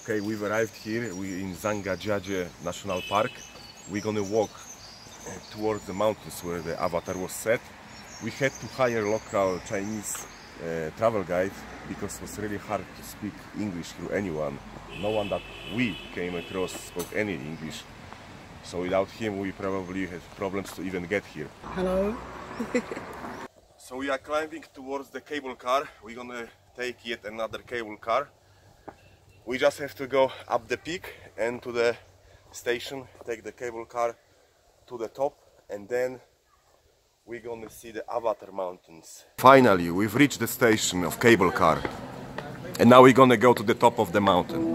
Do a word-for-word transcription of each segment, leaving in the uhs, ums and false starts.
Okay, we've arrived here. We're in Zhangjiajie National Park. We're gonna walk towards the mountains where the avatar was set. We had to hire local Chinese uh, travel guide because it was really hard to speak English to anyone. No one that we came across spoke any English. So without him we probably had problems to even get here. Hello. So we are climbing towards the cable car. We're gonna take yet another cable car. We just have to go up the peak and to the station, take the cable car to the top, and then we're gonna see the Avatar Mountains. Finally, we've reached the station of cable car, and now we're gonna go to the top of the mountain.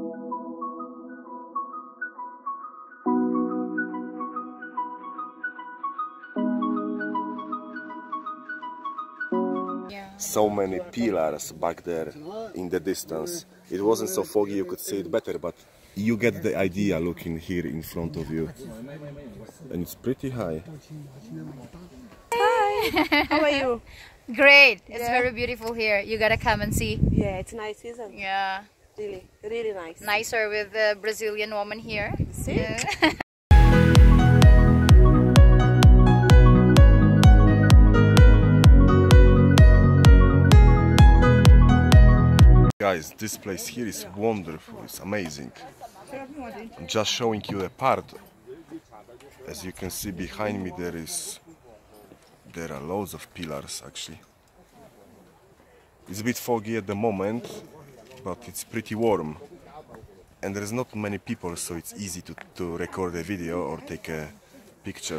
So many pillars back there in the distance. It wasn't so foggy, you could see it better, but you get the idea looking here in front of you. And it's pretty high. Hi! How are you? Great! It's Yeah. very beautiful here. You gotta come and see. Yeah, it's nice, isn't it? Yeah. Really, really nice. Nicer with the Brazilian woman here. See? Yeah. Guys, this place here is wonderful, it's amazing. I'm just showing you a part. As you can see behind me, there is there are loads of pillars actually. It's a bit foggy at the moment, but it's pretty warm. And there's not many people, so it's easy to, to record a video or take a picture.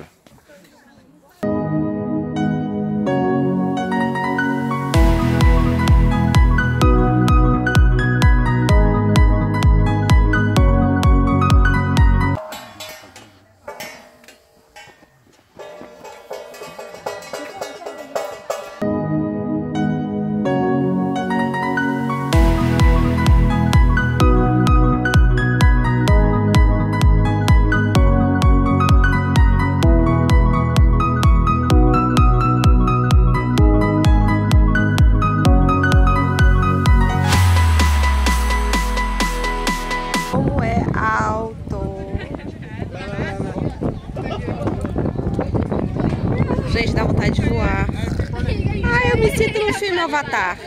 Como é alto. Gente, dá vontade de voar. Ah, eu me sinto no filme Avatar.